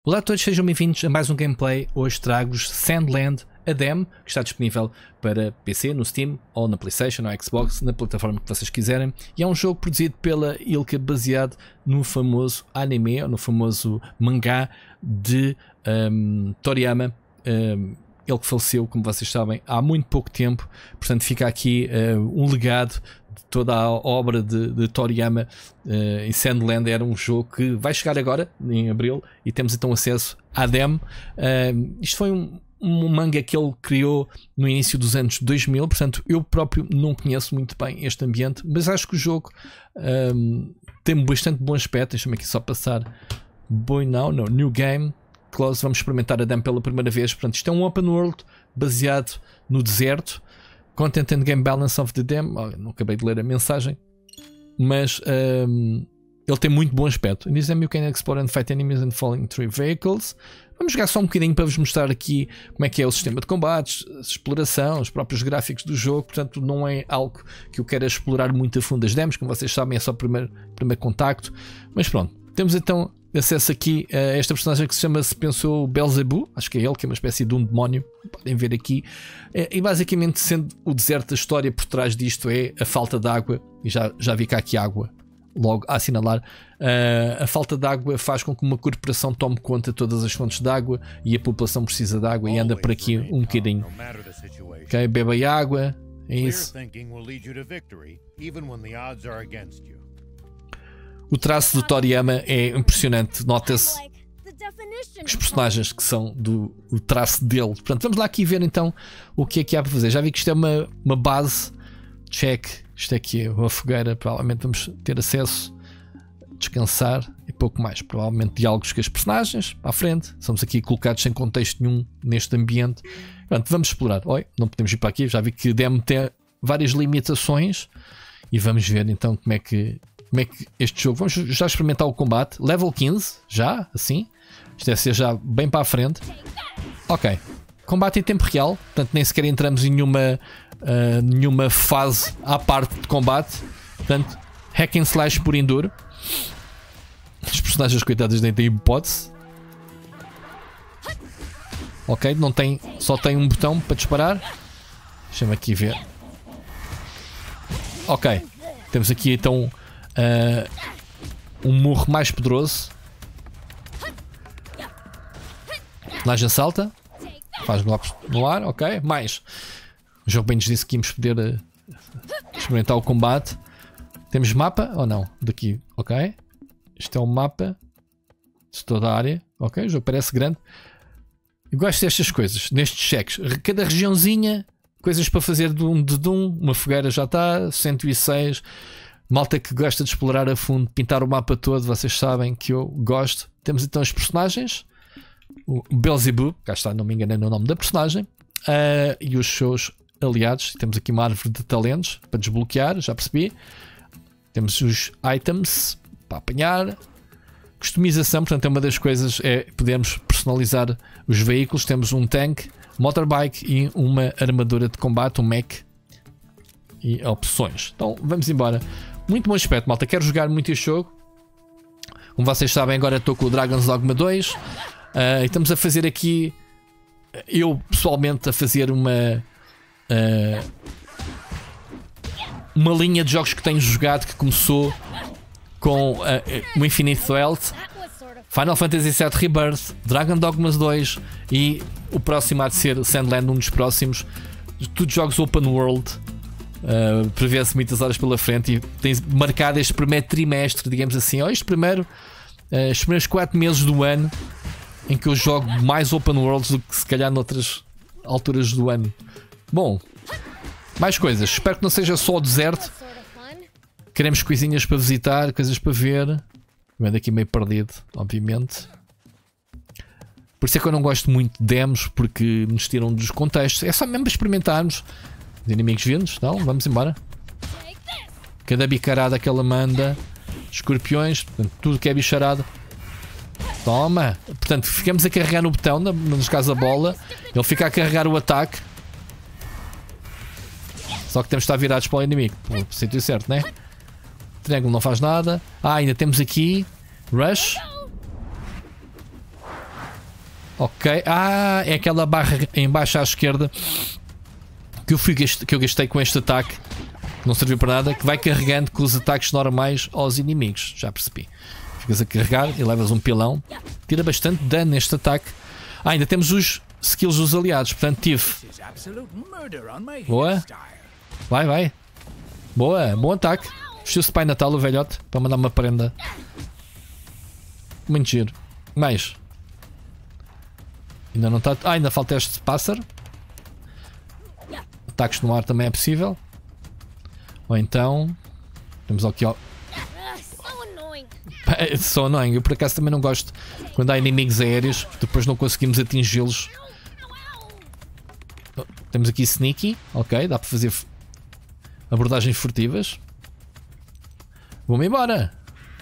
Olá a todos, sejam bem-vindos a mais um gameplay. Hoje trago-vos Sandland, a demo, que está disponível para PC, no Steam, ou na PlayStation, ou Xbox, na plataforma que vocês quiserem. E é um jogo produzido pela Ilka, baseado no famoso anime, ou no famoso mangá de Toriyama. Ele que faleceu, como vocês sabem, há muito pouco tempo. Portanto, fica aqui um legado de toda a obra de Toriyama. E Sandland era um jogo que vai chegar agora, em abril, e temos então acesso à demo. Isto foi um manga que ele criou no início dos anos 2000, portanto eu próprio não conheço muito bem este ambiente, mas acho que o jogo tem bastante bom aspecto. Deixa-me aqui só passar New Game Close. Vamos experimentar a demo pela primeira vez. Portanto, isto é um open world baseado no deserto. Content and Game Balance of the Demo. Não acabei de ler a mensagem, mas ele tem muito bom aspecto. In this demo you can explore and fight enemies and falling through vehicles. Vamos jogar só um bocadinho para vos mostrar aqui como é que é o sistema de combates, a exploração, os próprios gráficos do jogo. Portanto, não é algo que eu queira explorar muito a fundo as demos. Como vocês sabem, é só o primeiro contacto. Mas pronto, temos então acesso aqui a esta personagem que se chama, se pensou, Belzebu. Acho que é ele, que é uma espécie de um demónio. Podem ver aqui. E basicamente, sendo o deserto, a história por trás disto é a falta de água. E já vi cá aqui água logo a assinalar. A falta de água faz com que uma corporação tome conta de todas as fontes de água e a população precisa de água e anda por aqui um bocadinho. Ok, bebe água. É isso. O traço do Toriyama é impressionante. Nota-se os personagens que são o traço dele. Portanto, vamos lá aqui ver então o que é que há para fazer. Já vi que isto é uma base. Check. Isto aqui é uma fogueira. Provavelmente vamos ter acesso a descansar e pouco mais. Provavelmente diálogos com as personagens para a frente. Somos aqui colocados sem contexto nenhum neste ambiente. Portanto, vamos explorar. Oi, não podemos ir para aqui. Já vi que demo tem várias limitações. E vamos ver então como é que este jogo. Vamos já experimentar o combate. Level 15, já, assim. Isto deve ser já bem para a frente. Ok. Combate em tempo real. Portanto, nem sequer entramos em nenhuma fase à parte de combate. Portanto, hack and slash por enduro. Os personagens coitados nem têm hipótese. Ok, só tem um botão para disparar. Deixa-me aqui ver. Ok, temos aqui então um murro mais poderoso. Personagem salta, faz golpes no ar. Ok, mais. O jogo bem nos disse que íamos poder experimentar o combate. Temos mapa ou não? Daqui, ok. Isto é um mapa de toda a área. Ok, o jogo parece grande. Eu gosto destas coisas, nestes cheques. Cada regiãozinha, coisas para fazer de um. Uma fogueira já está, 106. Malta que gosta de explorar a fundo, pintar o mapa todo. Vocês sabem que eu gosto. Temos então os personagens. O Belzebu, cá está, não me enganei no nome da personagem. E os seus aliados. Temos aqui uma árvore de talentos para desbloquear, já percebi. Temos os items para apanhar. Customização, portanto, é uma das coisas, é podermos personalizar os veículos. Temos um tank, motorbike e uma armadura de combate, um mech. E opções. Então vamos embora. Muito bom aspecto, malta. Quero jogar muito este jogo. Como vocês sabem, agora estou com o Dragon's Dogma 2. E estamos a fazer aqui, eu pessoalmente, a fazer uma linha de jogos que tenho jogado, que começou com o Infinite Wealth, Final Fantasy VII Rebirth, Dragon Dogmas 2 e o próximo há de ser Sandland, um dos próximos. Tudo jogos open world. Prevê-se muitas horas pela frente e tens marcado este primeiro trimestre, digamos assim, ou os primeiros 4 meses do ano em que eu jogo mais open worlds do que se calhar noutras alturas do ano. Bom, mais coisas. Espero que não seja só o deserto. Queremos coisinhas para visitar, coisas para ver. Vendo aqui meio perdido, obviamente. Por isso é que eu não gosto muito de demos, porque nos tiram dos contextos. É só mesmo para experimentarmos. Os inimigos vindos, então vamos embora. Cada bicarada que ela manda. Escorpiões, portanto, tudo que é bicharada. Toma! Portanto, ficamos a carregar no botão, nos casos a bola. Ele fica a carregar o ataque. Só que temos de estar virados para o inimigo. Para o sítio certo, né? Triângulo não faz nada. Ainda temos aqui Rush. Ok. Ah, é aquela barra em baixo à esquerda que eu gastei com este ataque. Não serviu para nada. Que vai carregando com os ataques normais aos inimigos. Já percebi. Ficas a carregar e levas um pilão. Tira bastante dano neste ataque. Ah, ainda temos os skills dos aliados. Portanto, tive. Boa. Vai, vai. Boa, bom ataque. Vestiu-se de Pai Natal o velhote para mandar uma prenda. Muito giro. Mais. Ainda não está. Ah, ainda falta este pássaro. Ataques no ar também é possível. Ou então. Temos aqui ó. É só annoying. Eu por acaso também não gosto quando há inimigos aéreos. Depois não conseguimos atingi-los. Temos aqui sneaky. Ok, dá para fazer abordagens furtivas. Vou-me embora.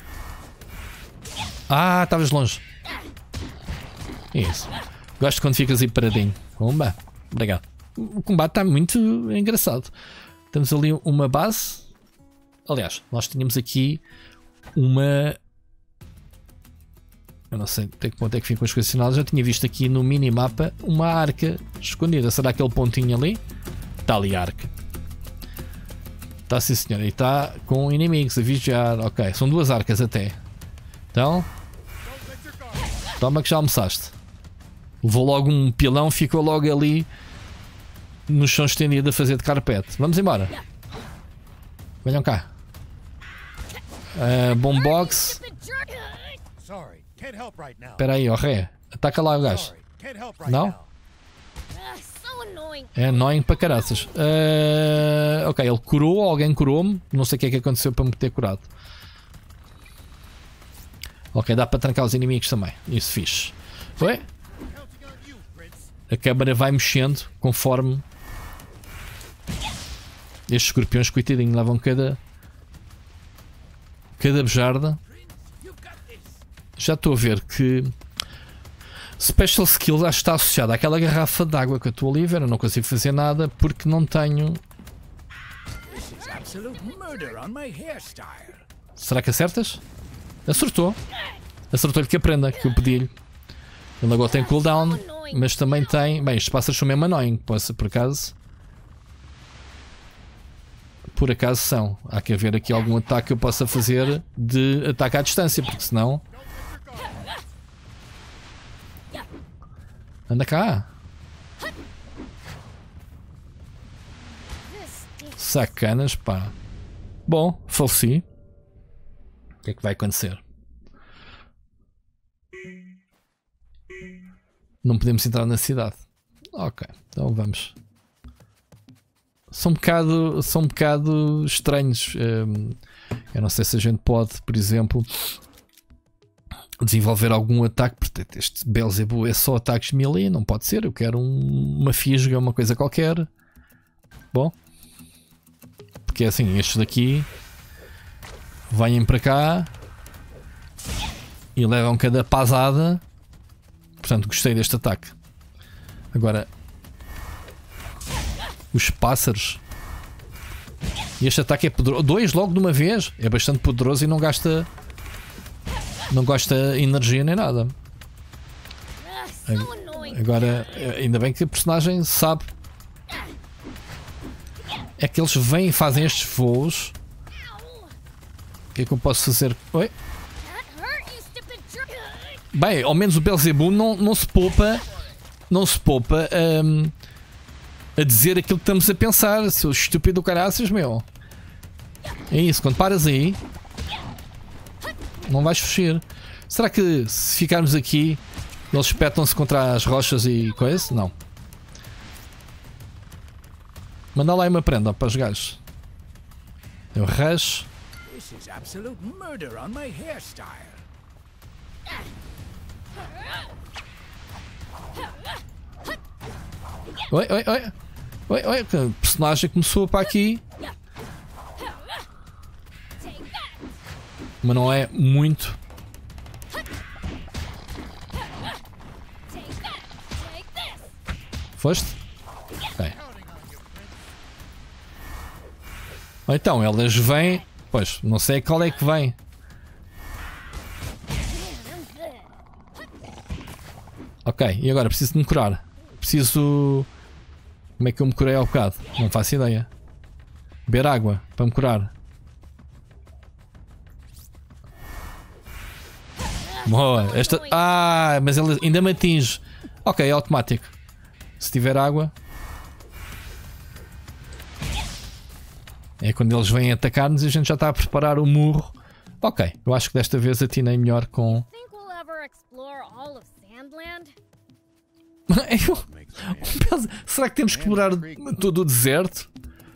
Ah, estavas longe. Isso. Gosto quando ficas aí paradinho. Bomba. Obrigado. O combate está muito engraçado. Temos ali uma base. Aliás, nós tínhamos aqui uma... Eu não sei até que ponto é que fica com as coisas assinadas. Já tinha visto aqui no minimapa uma arca escondida. Será aquele pontinho ali? Está ali a arca. Está sim senhor. E está com inimigos a vigiar. Ok, são duas arcas até. Então... Toma que já almoçaste. Levou logo um pilão, ficou logo ali no chão estendido a fazer de carpete. Vamos embora. Venham cá. Bombox. Espera aí, ó ré. Ataca lá o gajo. Não? É annoying para caraças. Ok, ele curou, alguém curou-me. Não sei o que é que aconteceu para me ter curado. Ok, dá para trancar os inimigos também. Isso fixe. Foi? A câmara vai mexendo conforme estes escorpiões, coitadinho, levam cada bejarda. Já estou a ver que Special Skills acho que está associado àquela garrafa de água que eu estou ali a ver. Eu não consigo fazer nada porque não tenho. Será que acertas? Acertou. Acertou-lhe que aprenda, que eu pedi-lhe. Ele agora tem cooldown, mas também tem... Bem, estes pássaros são mesmo annoying, posso, por acaso. Por acaso são. Há que haver aqui algum ataque que eu possa fazer de ataque à distância, porque senão... Anda cá. Sacanas, pá. Bom, faleci. O que é que vai acontecer? Não podemos entrar na cidade. Ok, então vamos. São um bocado estranhos. Eu não sei se a gente pode, por exemplo, desenvolver algum ataque. Portanto, este Beelzebub é só ataques melee. Não pode ser. Eu quero uma fisga, uma coisa qualquer. Bom. Porque é assim, estes daqui vêm para cá e levam cada pasada. Portanto, gostei deste ataque. Agora, os pássaros. E este ataque é poderoso. 2 logo de uma vez. É bastante poderoso e não gasta energia nem nada. Agora, ainda bem que a personagem sabe. É que eles vêm e fazem estes voos. O que é que eu posso fazer? Oi? Bem, ao menos o Beelzebub não se poupa. Não se poupa a dizer aquilo que estamos a pensar. Seu estúpido caraças, meu. É isso, quando paras aí não vais fugir. Será que se ficarmos aqui eles espetam-se contra as rochas e coisa? Não. Manda lá uma prenda para os gajos. Eu rush. Oi, oi, oi. Oi, oi. O personagem começou para aqui. Mas não é muito. Foste? Ok. Ou então elas vêm. Pois, não sei qual é que vem. Ok, e agora preciso de me curar. Preciso... Como é que eu me curei ao bocado? Não faço ideia. Beber água para me curar. Boa, esta... Ah, mas ele ainda me atinge. Ok, é automático. Se tiver água... É quando eles vêm atacar-nos e a gente já está a preparar o murro. Ok, eu acho que desta vez atinei melhor com... Será que temos que explorar todo o deserto?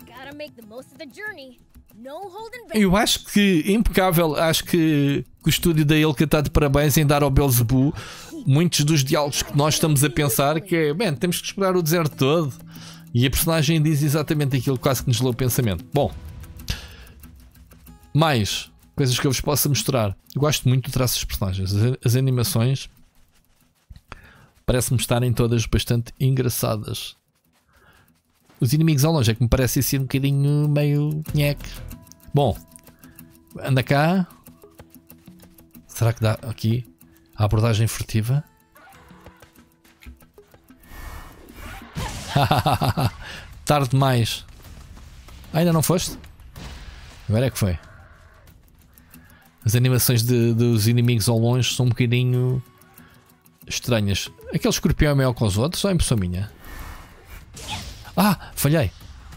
Eu acho que impecável. Acho que o estúdio da Ilka está de parabéns em dar ao Belzebu muitos dos diálogos que nós estamos a pensar. Que é, bem, temos que explorar o deserto todo. E a personagem diz exatamente aquilo, quase que nos leu o pensamento. Bom, mais coisas que eu vos possa mostrar. Eu gosto muito do traço dos personagens. As animações parece-me estarem todas bastante engraçadas. Os inimigos ao longe é que me parecem ser um bocadinho meio nheque. Bom, anda cá. Será que dá aqui a abordagem furtiva? Tarde demais. Ainda não foste? Agora é que foi. As animações dos inimigos ao longe são um bocadinho estranhas. Aquele escorpião é maior que os outros ou é impressão minha? Ah, falhei.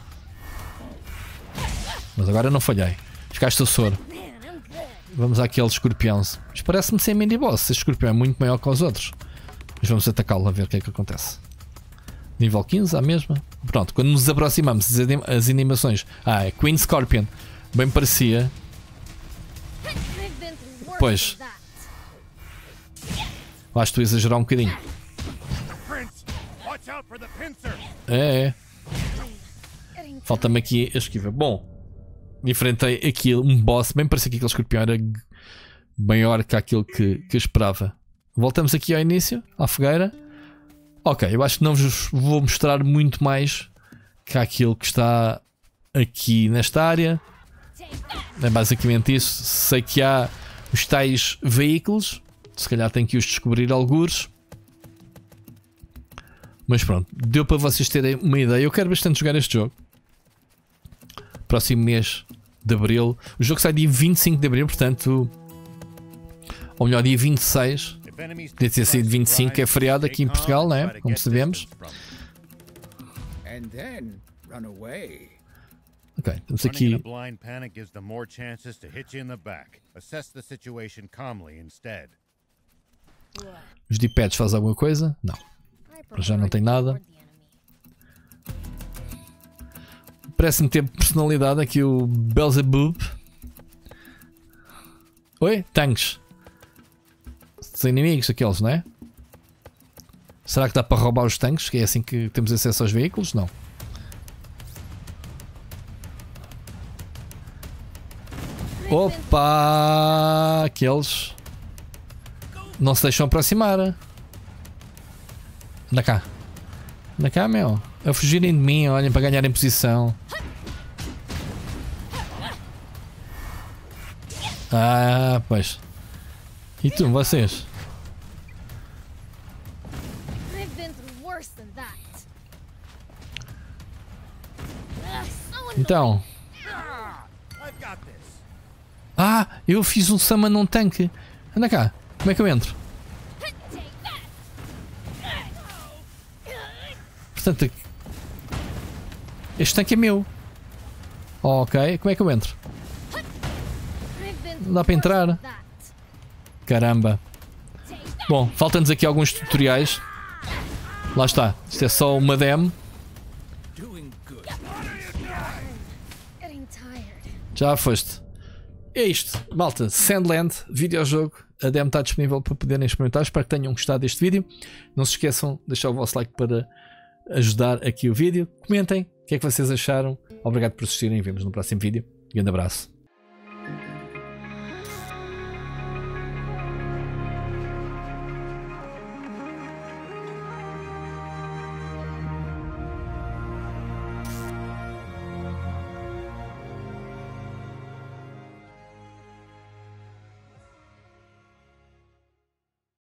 Mas agora não falhei. Ficaste a soro. Vamos àquele escorpião. Mas parece-me ser mini boss. Este escorpião é muito maior que os outros. Mas vamos atacá-lo a ver o que é que acontece. Nível 15, a mesma. Pronto, quando nos aproximamos, as animações. Ah, é Queen Scorpion. Bem parecia. Pois. Acho que estou a exagerar um bocadinho. É. Falta-me aqui a esquiva. Bom, enfrentei aqui um boss. Bem parecia que aquele escorpião era maior que aquilo que eu esperava. Voltamos aqui ao início, à fogueira. Ok, eu acho que não vos vou mostrar muito mais que aquilo que está aqui nesta área. É basicamente isso. Sei que há os tais veículos. Se calhar tenho que os descobrir algures. Mas pronto, deu para vocês terem uma ideia. Eu quero bastante jogar este jogo. Próximo mês de Abril. O jogo sai dia 25 de Abril, portanto... Ou melhor, dia 26. Podia ter sido 25, que é feriado aqui em Portugal, não é? Como sabemos. Ok, estamos aqui. Os D-pads fazem alguma coisa? Não. Para já não tem nada. Parece-me ter personalidade aqui o Belzebub. Oi? Tanques. Os inimigos, aqueles, não é? Será que dá para roubar os tanques? Que é assim que temos acesso aos veículos? Não. Opa! Aqueles não se deixam aproximar. Anda cá. Anda cá, meu. A fugirem de mim, olhem, para ganharem posição. Ah, pois. E tu, vocês? Então. Ah, eu fiz um summon num tanque. Anda cá. Como é que eu entro? Portanto, este tanque é meu. Ok, como é que eu entro? Não dá para entrar. Caramba. Bom, faltam-nos aqui alguns tutoriais. Lá está. Isto é só uma demo. Já foste. É isto, malta. Sandland, videojogo. A demo está disponível para poderem experimentar. Espero que tenham gostado deste vídeo. Não se esqueçam de deixar o vosso like para ajudar aqui o vídeo. Comentem o que é que vocês acharam. Obrigado por assistirem e vemos no próximo vídeo. Grande abraço.